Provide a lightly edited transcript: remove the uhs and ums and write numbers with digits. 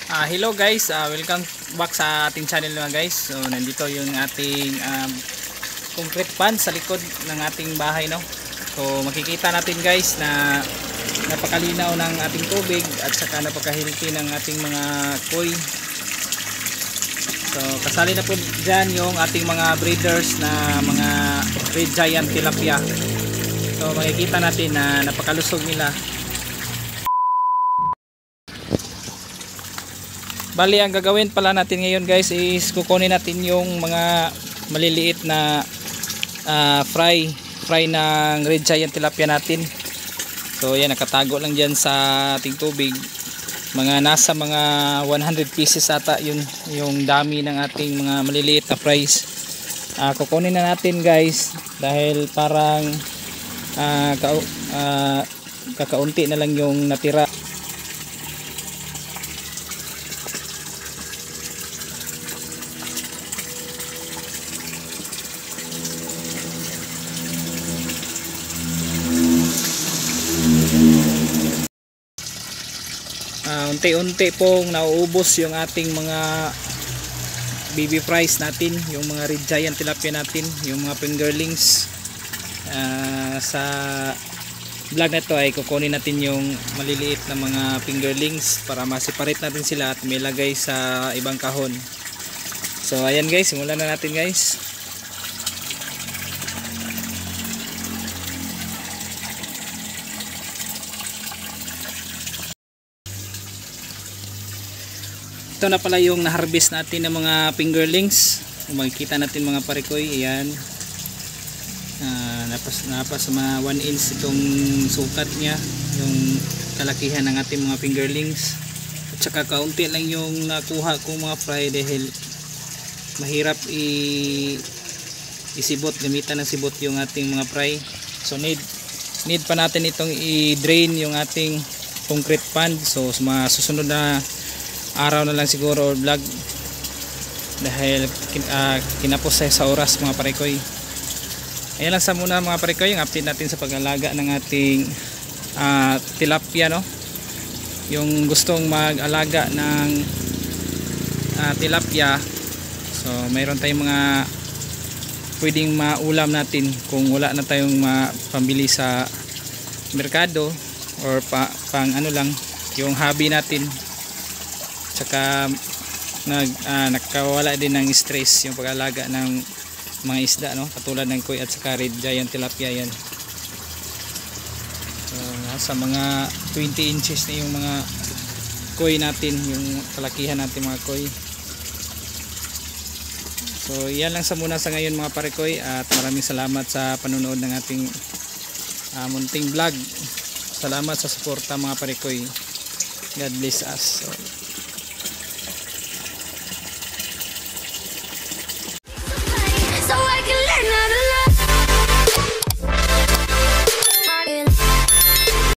Hello guys, welcome back sa ating channel mga guys. So nandito yung ating concrete pan sa likod ng ating bahay, no. So makikita natin guys na napakalinaw ng ating tubig at saka napaka-healthy ng ating mga koi. So kasali na po dyan yung ating mga breeders na mga red giant tilapia. So makikita natin na napakalusog nila. Bali, ang gagawin pala natin ngayon guys is kukunin natin yung mga maliliit na fry ng red giant tilapia natin. So yan, nakatago lang dyan sa ating tubig. Nasa mga 100 pieces ata yun, yung dami ng ating mga maliliit na fries. Kukunin na natin guys dahil parang kakaunti na lang yung natira. Unti-unti pong nauubos yung ating mga baby fries natin, yung mga red giant tilapia natin, yung mga fingerlings. Sa vlog na ito ay kukunin natin yung maliliit na mga fingerlings para ma-separate natin sila at may lagay sa ibang kahon. So ayan guys, simulan na natin guys. Ito na pala yung na-harvest natin ng mga fingerlings. Makikita natin mga parikoy. Ayan. Napas mga 1 inch itong sukat niya. Yung kalakihan ng ating mga fingerlings. At saka kaunti lang yung nakuha kong mga fry dahil mahirap isibot. Gamitan ng sibot yung ating mga fry. So need pa natin itong i-drain yung ating concrete pan. So sa mga susunod na araw na lang siguro or vlog dahil kinapos sa oras mga parikoy. Ayan lang sa muna mga parikoy yung update natin sa pag-alaga ng ating tilapia, no. Yung gustong mag-alaga ng tilapia, so mayroon tayong mga pwedeng maulam natin kung wala na tayong pambili sa merkado or pang ano lang yung hobby natin. Saka nakawala din ng stress yung pag-alaga ng mga isda, no, katulad ng koi at saka red giant tilapia. Yan, so nasa mga 20 inches na yung mga koi natin, yung kalakihan natin mga koi. So yan lang sa muna sa ngayon mga parikoy, at maraming salamat sa panonood ng ating munting vlog. Salamat sa suporta mga parikoy. God bless us. So,